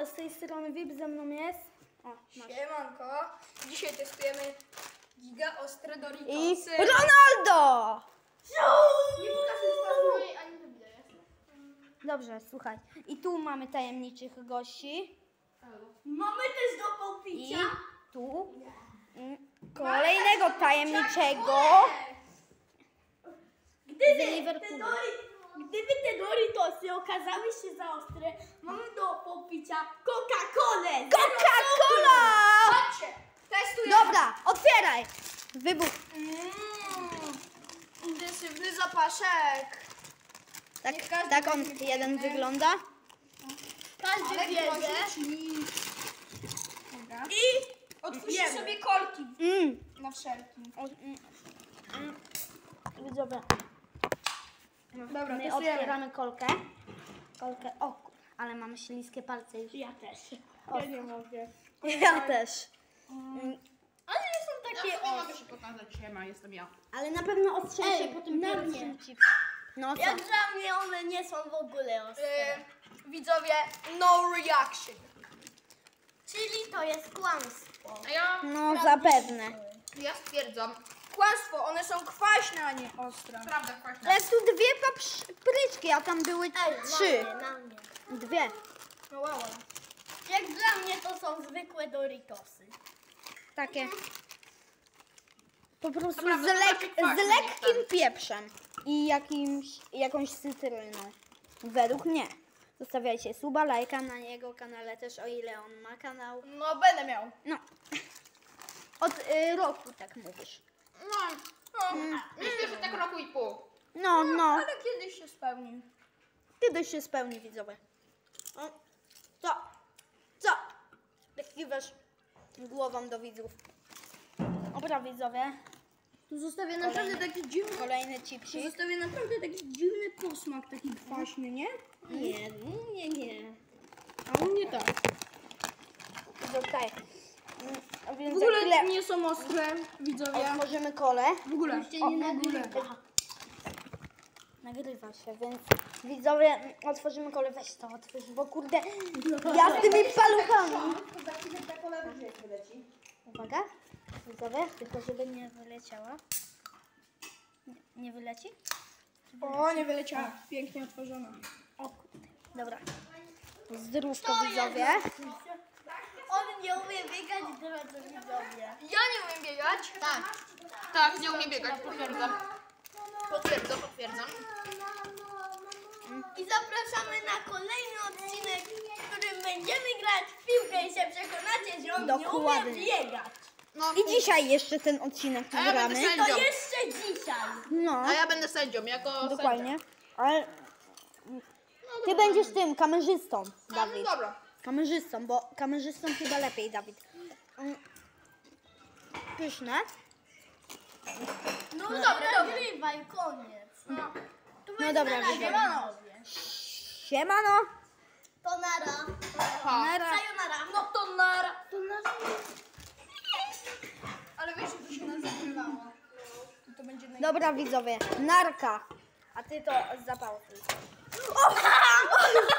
z tej strony VIP, ze mną jest... O, masz. Siemanko. Dzisiaj testujemy giga ostre I Doritosy. Ronaldo! Nie pokażę twarzy ani to widać, jasne? Dobrze, słuchaj. I tu mamy tajemniczych gości. Mamy też do I popicia. tu kolejnego tajemniczego z Liverpoolu. Gdyby te Doritosy okazały się za ostre, mamy do popicia Coca-Colę. Coca-Cola! Chodźcie, testujemy. Dobra, otwieraj! Wybuch. Intensywny zapaszek. Tak, Niech każdy tak on weźmie jeden pilny. wygląda. Każdy Ale bierze. Dobra. I otwórzcie sobie korki na wszelki. Widzowie, Dobra, my testujemy. otwieramy kolkę. O, ale mamy śliskie palce już. Ja też. O. Ja nie mogę. Ja też. Ale nie są takie Ja ostre. mogę się pokazać, siema, jestem ja. Ale na pewno ostrzejsze Ej, po tym na pierwszym mnie. chipsie. No co? Jak dla mnie one nie są w ogóle ostre. Widzowie, no reaction. Czyli to jest kłamstwo. A ja, No zapewne. ja stwierdzam, Kłamstwo, one są kwaśne, a nie ostre. prawda kwaśna. Ale tu dwie papryczki, a tam były trzy. Na mnie. Dwie. No wow. Jak dla mnie to są zwykłe Doritosy. Takie. Po prostu Naprawdę, to takie z kwaśne lekkim niż pieprzem. I jakąś cytryną. Według mnie. Zostawiajcie suba, lajka na jego kanale też, o ile on ma kanał. No będę miał. No. Od roku tak mówisz. No, myślę, że tak roku i pół. No. Ale kiedyś się spełni. Kiedyś się spełni, widzowie. O, co? Tak kiwasz głową do widzów. Dobra, widzowie. Tu zostawię naprawdę taki dziwny. Kolejny Tu chipsik. zostawię naprawdę taki dziwny posmak, taki kwaśny, nie? Nie. A u mnie tak. Tutaj. Więc W ogóle za chwilę nie są ostre, widzowie. otworzymy kolę. W ogóle. Nagrywa się, więc widzowie, otworzymy kolę. Weź to otwórz, bo kurde, ja z tymi paluchami. Uwaga, widzowie, tylko żeby nie wyleciała. Nie wyleci? O, nie wyleciała. Pięknie otworzona. O kurde, dobra. Zdrówko, widzowie. On nie umie biegać, drodzy widzowie. Ja nie umiem biegać. Tak, nie umie biegać, potwierdzam. Potwierdzam. I zapraszamy na kolejny odcinek, w którym będziemy grać w piłkę i się przekonacie, że on Dokładnie. nie umie biegać. No, I dzisiaj jeszcze ten odcinek A ja będę nagramy. sędzią. To jeszcze dzisiaj. No, A ja będę sędzią, jako dokładnie. Ale ty będziesz tym kamerzystą, sędzia. No Dawid. dobra. Kamerzystą, bo kamerzystą chyba lepiej, Dawid. Pyszne. No dobra, nagrywaj, koniec. No dobra, widzowie. Siemanowie. Siemano. To nara. Ha. Nara. Sayonara. No to nara. To nara. Ale wiesz, że to się nas zakrywało. To będzie Dobra, widzowie. Narka. A ty to zapał.